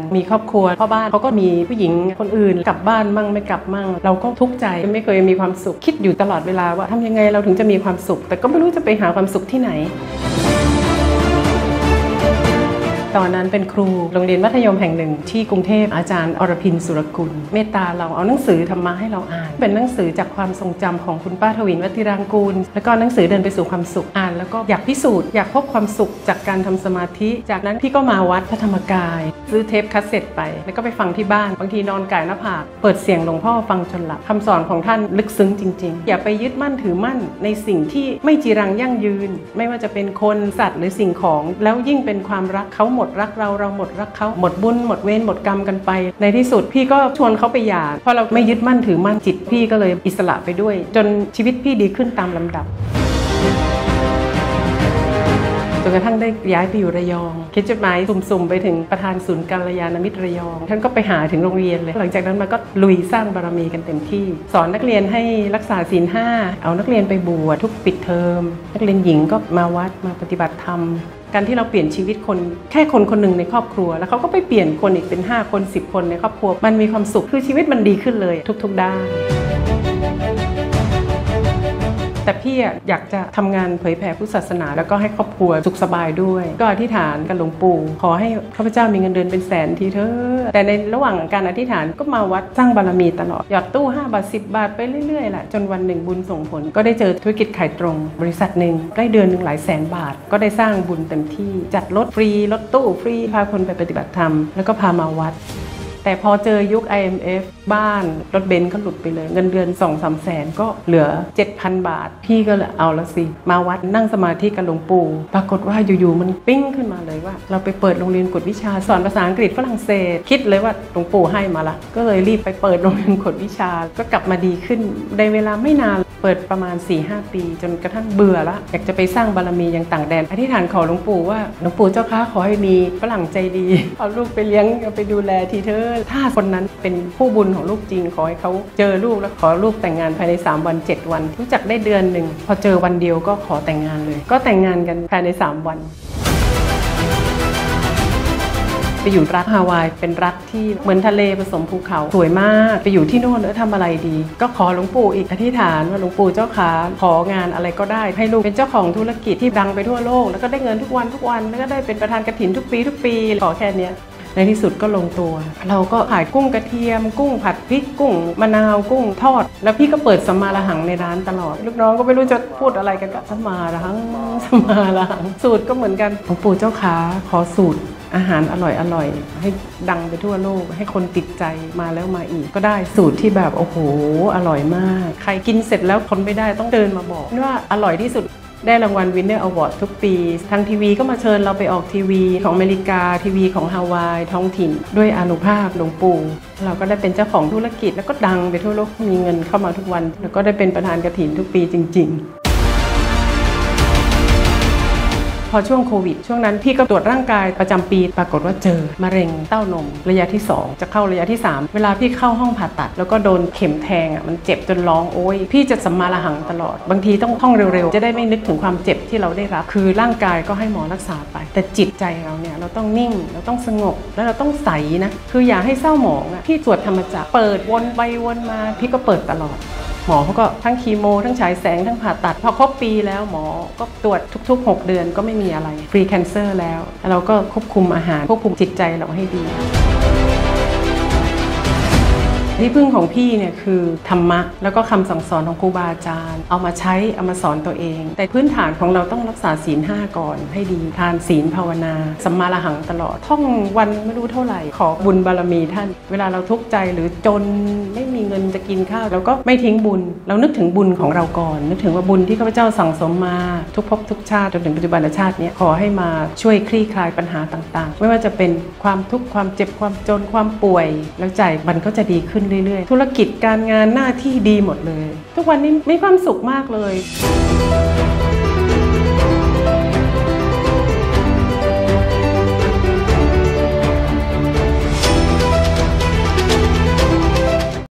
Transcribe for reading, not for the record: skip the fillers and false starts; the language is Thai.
มีครอบครัวพ่อบ้านเขาก็มีผู้หญิงคนอื่นกลับบ้านมั่งไม่กลับมั่งเราก็ทุกข์ใจไม่เคยมีความสุขคิดอยู่ตลอดเวลาว่าทำยังไงเราถึงจะมีความสุขแต่ก็ไม่รู้จะไปหาความสุขที่ไหนตอนนั้นเป็นครูโรงเรียนมัธยมแห่งหนึ่งที่กรุงเทพอาจารย์อรพินสุรกุลเมตตาเราเอาหนังสือธรรมะให้เราอ่านเป็นหนังสือจากความทรงจำของคุณป้าทวินวัติรางกูลแล้วก็หนังสือเดินไปสู่ความสุขอ่านแล้วก็อยากพิสูจน์อยากพบความสุขจากการทำสมาธิจากนั้นพี่ก็มาวัดพระธรรมกายซื้อเทปคัสเซ็ตไปแล้วก็ไปฟังที่บ้านบางทีนอนก่ายหน้าผากเปิดเสียงหลวงพ่อฟังจนหลับคำสอนของท่านลึกซึ้งจริงๆอย่าไปยึดมั่นถือมั่นในสิ่งที่ไม่จีรังยั่งยืนไม่ว่าจะเป็นคนสัตว์หรือสิ่งของแล้วยิ่งเป็นความรักเขาหมดรักเราหมดรักเขาหมดบุญหมดเวรหมดกรรมกันไปในที่สุดพี่ก็ชวนเขาไปหย่าเพราะเราไม่ยึดมั่นถือมั่นจิตพี่ก็เลยอิสระไปด้วยจนชีวิตพี่ดีขึ้นตามลำดับจนกระทั่งได้ย้ายไปอยู่ระยองเขียนจดหมายสุ่มๆไปถึงประธานศูนย์กัลยาณมิตรระยองท่านก็ไปหาถึงโรงเรียนเลยหลังจากนั้นมาก็ลุยสร้างบารมีกันเต็มที่สอนนักเรียนให้รักษาศีล 5เอานักเรียนไปบวชทุกปิดเทอมนักเรียนหญิงก็มาวัดมาปฏิบัติธรรมการที่เราเปลี่ยนชีวิตคนแค่คนคนหนึ่งในครอบครัวแล้วเขาก็ไปเปลี่ยนคนอีกเป็น5คน10คนในครอบครัวมันมีความสุขคือชีวิตมันดีขึ้นเลยทุกๆด้านแต่พี่อยากจะทำงานเผยแผ่พุทธศาสนาแล้วก็ให้ครอบครัวสุขสบายด้วยก็อธิษฐานกับหลวงปู่ขอให้ข้าพเจ้ามีเงินเดือนเป็นแสนทีเถอะแต่ในระหว่างการอธิษฐานก็มาวัดสร้างบารมีตลอดหยอดตู้5 บาท 10 บาทไปเรื่อยๆแหละจนวันหนึ่งบุญส่งผลก็ได้เจอธุรกิจขายตรงบริษัทหนึ่งได้เดือนหนึ่งหลายแสนบาทก็ได้สร้างบุญเต็มที่จัดรถฟรีรถตู้ฟรีพาคนไปปฏิบัติธรรมแล้วก็พามาวัดแต่พอเจอยุค IMF บ้านรถเบนซ์ก็หลุดไปเลยเงินเดือน 2-3 แสนก็เหลือ 7,000 บาทพี่ก็เลยเอาละสิมาวัดนั่งสมาธิกับหลวงปู่ปรากฏว่าอยู่ๆมันปิ้งขึ้นมาเลยว่าเราไปเปิดโรงเรียนกวดวิชาสอนภาษาอังกฤษฝรั่งเศสคิดเลยว่าหลวงปู่ให้มาละก็เลยรีบไปเปิดโรงเรียนกวดวิชาก็กลับมาดีขึ้นในเวลาไม่นานเปิดประมาณ 4-5 ปีจนกระทั่งเบื่อละอยากจะไปสร้างบารมีอย่างต่างแดนอธิษฐานขอหลวงปู่ว่าหลวงปู่เจ้าค้าขอให้มีฝรั่งใจดีเอาลูกไปเลี้ยงเอาไปดูแลทีเถอะถ้าคนนั้นเป็นผู้บุญของลูกจริงขอให้เขาเจอลูกแล้วขอลูกแต่งงานภายใน3 วัน 7 วันรู้จักได้เดือนหนึ่งพอเจอวันเดียวก็ขอแต่งงานเลยก็แต่งงานกันภายใน3 วันไปอยู่รัฐฮาวายเป็นรัฐที่เหมือนทะเลผสมภูเขาสวยมากไปอยู่ที่โน่นแล้วทำอะไรดีก็ขอหลวงปู่อีกอธิษฐานว่าหลวงปู่เจ้าขาของานอะไรก็ได้ให้ลูกเป็นเจ้าของธุรกิจที่ดังไปทั่วโลกแล้วก็ได้เงินทุกวันแล้วก็ได้เป็นประธานกฐินทุกปีขอแค่นี้ในที่สุดก็ลงตัวเราก็ขายกุ้งกระเทียมกุ้งผัดพริกกุ้งมะนาวกุ้งทอดแล้วพี่ก็เปิดสัมมาระหังในร้านตลอดลูกน้องก็ไม่รู้จะพูดอะไรกันกับสัมมาระหังสูตรก็เหมือนกันหลวงปู่เจ้าขาขอสูตรอาหารอร่อยให้ดังไปทั่วโลกให้คนติดใจมาแล้วมาอีกก็ได้สูตรที่แบบโอ้โหอร่อยมากใครกินเสร็จแล้วทนไม่ได้ต้องเดินมาบอกว่าอร่อยที่สุดได้รางวัล Winner Award ทุกปีทางทีวีก็มาเชิญเราไปออกทีวีของอเมริกาทีวีของฮาวายท้องถิ่นด้วยอานุภาพหลวงปู่เราก็ได้เป็นเจ้าของธุรกิจแล้วก็ดังไปทั่วโลกมีเงินเข้ามาทุกวันแล้วก็ได้เป็นประธานกฐินทุกปีจริงๆพอช่วงโควิดช่วงนั้นพี่ก็ตรวจร่างกายประจำปีปรากฏว่าเจอมะเร็งเต้านมระยะที่2จะเข้าระยะที่3เวลาพี่เข้าห้องผ่าตัดแล้วก็โดนเข็มแทงมันเจ็บจนร้องโอยพี่จะสัมมาระหังตลอดบางทีต้องท่องเร็วๆจะได้ไม่นึกถึงความเจ็บที่เราได้รับคือร่างกายก็ให้หมอรักษาไปแต่จิตใจเราเนี่ยเราต้องนิ่งเราต้องสงบแล้วเราต้องใสนะคืออย่าให้เศร้าหมองพี่ตรวจธรรมจักรเปิดวนไปวนมาพี่ก็เปิดตลอดหมอเขาก็ทั้งคีโมทั้งฉายแสงทั้งผ่าตัดพอครบปีแล้วหมอก็ตรวจทุกๆ6 เดือนก็ไม่มีอะไรฟรีแคนเซอร์แล้วเราก็ควบคุมอาหารควบคุมจิตใจเราให้ดีที่พึ่งของพี่เนี่ยคือธรรมะแล้วก็คำสั่งสอนของครูบาอาจารย์เอามาใช้เอามาสอนตัวเองแต่พื้นฐานของเราต้องรักษาศีล 5ก่อนให้ดีทานศีลภาวนาสัมมาระหังตลอดท่องวันไม่รู้เท่าไหร่ขอบุญบารมีท่านเวลาเราทุกข์ใจหรือจนไม่มีเงินจะกินข้าวเราก็ไม่ทิ้งบุญเรานึกถึงบุญของเราก่อนนึกถึงว่าบุญที่ข้าพเจ้าสั่งสมมาทุกภพทุกชาติจนถึงปัจจุบันชาตินี้ขอให้มาช่วยคลี่คลายปัญหาต่างๆไม่ว่าจะเป็นความทุกข์ความเจ็บความจนความป่วยแล้วใจมันก็จะดีขึ้นเรื่อยๆธุรกิจการงานหน้าที่ดีหมดเลยทุกวันนี้มีความสุขมากเลย